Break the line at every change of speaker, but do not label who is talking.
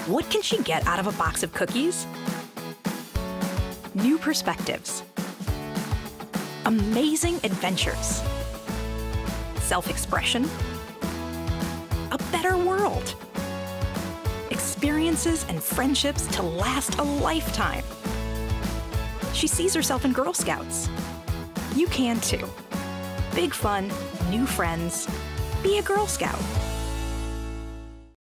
What can she get out of a box of cookies? New perspectives. Amazing adventures. Self-expression. A better world. Experiences and friendships to last a lifetime. She sees herself in Girl Scouts. You can too. Big fun, new friends. Be a Girl Scout.